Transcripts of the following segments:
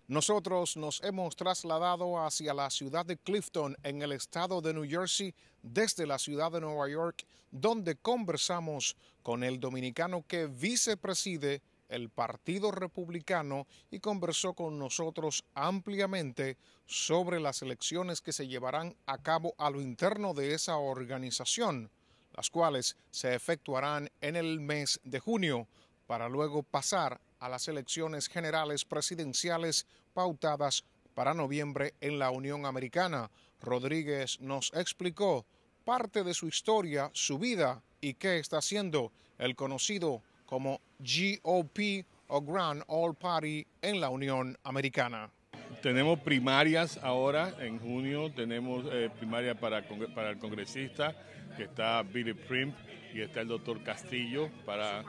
Nosotros nos hemos trasladado hacia la ciudad de Clifton, en el estado de New Jersey, desde la ciudad de Nueva York, donde conversamos con el dominicano que vicepreside el Partido Republicano y conversó con nosotros ampliamente sobre las elecciones que se llevarán a cabo a lo interno de esa organización, las cuales se efectuarán en el mes de junio, para luego pasar a las elecciones generales presidenciales pautadas para noviembre en la Unión Americana. Rodríguez nos explicó parte de su historia, su vida y qué está haciendo el conocido como GOP o Grand All Party en la Unión Americana. Tenemos primarias ahora, en junio tenemos primaria para el congresista, que está Billy Primp y está el doctor Castillo para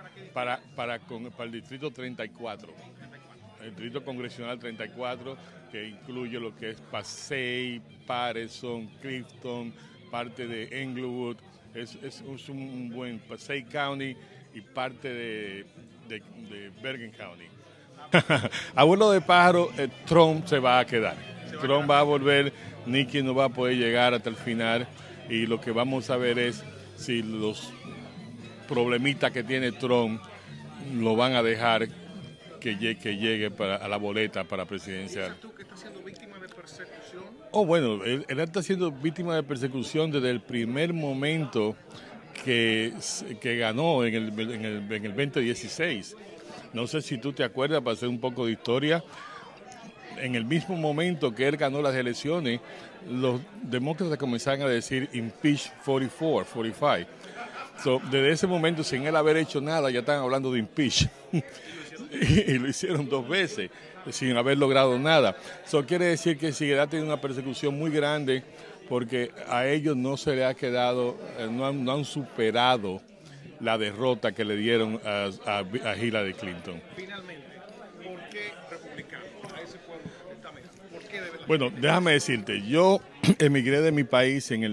el distrito 34, el distrito congresional 34, que incluye lo que es Passaic, Patterson, Clifton, parte de Englewood, es un buen Passaic County y parte de Bergen County. Abuelo de pájaro, Trump se va a quedar. Trump va a volver, Nikki no va a poder llegar hasta el final y lo que vamos a ver es si los problemitas que tiene Trump lo van a dejar que llegue a la boleta para presidencial. ¿Piensas tú que está siendo víctima de persecución? Oh, bueno, él está siendo víctima de persecución desde el primer momento que ganó en el 2016. No sé si tú te acuerdas, para hacer un poco de historia, en el mismo momento que él ganó las elecciones, los demócratas comenzaron a decir impeach 45. Desde ese momento, sin él haber hecho nada, ya están hablando de impeach. Y lo hicieron 2 veces, sin haber logrado nada. Eso quiere decir que seguirá teniendo una persecución muy grande, porque a ellos no se le ha quedado, no han superado la derrota que le dieron a Hillary Clinton. Finalmente, ¿por qué republicano? A ese pueblo, directamente. ¿Por qué debe la Bueno, déjame decirte, yo emigré de mi país en el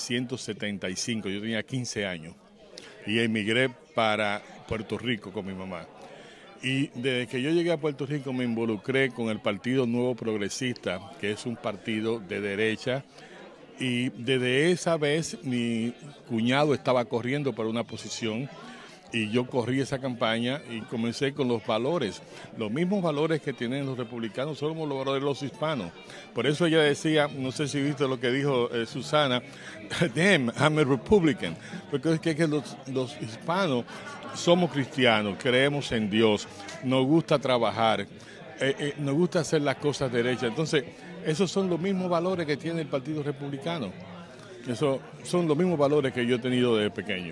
1975, yo tenía 15 años, y emigré para Puerto Rico con mi mamá. Y desde que yo llegué a Puerto Rico me involucré con el Partido Nuevo Progresista, que es un partido de derecha, y desde esa vez mi cuñado estaba corriendo para una posición y yo corrí esa campaña y comencé con los valores, los mismos valores que tienen los republicanos, somos los valores de los hispanos. Por eso ella decía, no sé si viste lo que dijo Susana, damn, I'm a Republican, porque es que los hispanos somos cristianos, creemos en Dios, nos gusta trabajar, nos gusta hacer las cosas derechas. Entonces, esos son los mismos valores que tiene el Partido Republicano. Esos son los mismos valores que yo he tenido desde pequeño.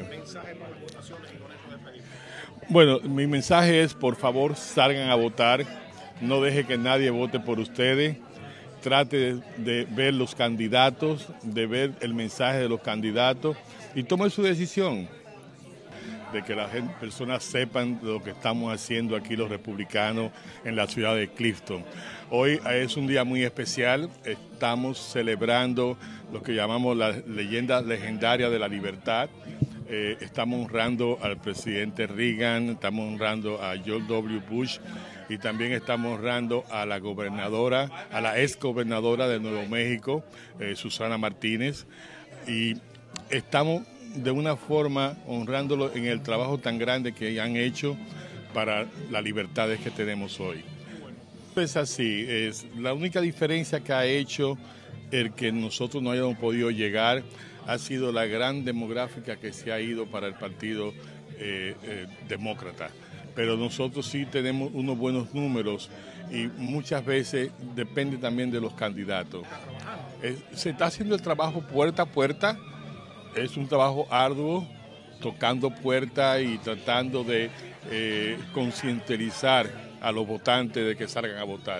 Bueno, mi mensaje es, por favor, salgan a votar, no deje que nadie vote por ustedes, trate de ver los candidatos, de ver el mensaje de los candidatos y tome su decisión, de que las personas sepan lo que estamos haciendo aquí los republicanos en la ciudad de Clifton. Hoy es un día muy especial, estamos celebrando lo que llamamos la leyenda legendaria de la libertad. Estamos honrando al presidente Reagan, estamos honrando a George W. Bush y también estamos honrando a la gobernadora, a la ex gobernadora de Nuevo México, Susana Martínez, y estamos de una forma honrándolo en el trabajo tan grande que han hecho para las libertades que tenemos hoy. Es así, es la única diferencia que ha hecho el que nosotros no hayamos podido llegar ha sido la gran demográfica que se ha ido para el partido demócrata. Pero nosotros sí tenemos unos buenos números y muchas veces depende también de los candidatos. Se está haciendo el trabajo puerta a puerta. Es un trabajo arduo, tocando puertas y tratando de concientizar a los votantes de que salgan a votar.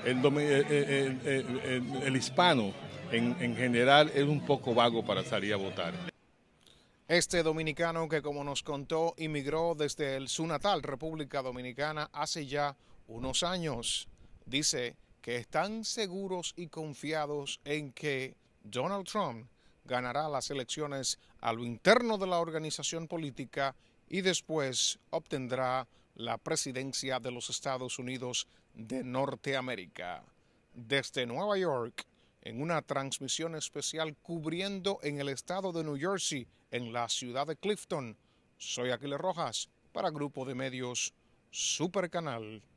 El hispano en general es un poco vago para salir a votar. Este dominicano que, como nos contó, inmigró desde su natal República Dominicana hace ya unos años, dice que están seguros y confiados en que Donald Trump ganará las elecciones a lo interno de la organización política y después obtendrá la presidencia de los Estados Unidos de Norteamérica. Desde Nueva York, en una transmisión especial cubriendo en el estado de New Jersey, en la ciudad de Clifton, soy Aquiles Rojas para Grupo de Medios Super Canal.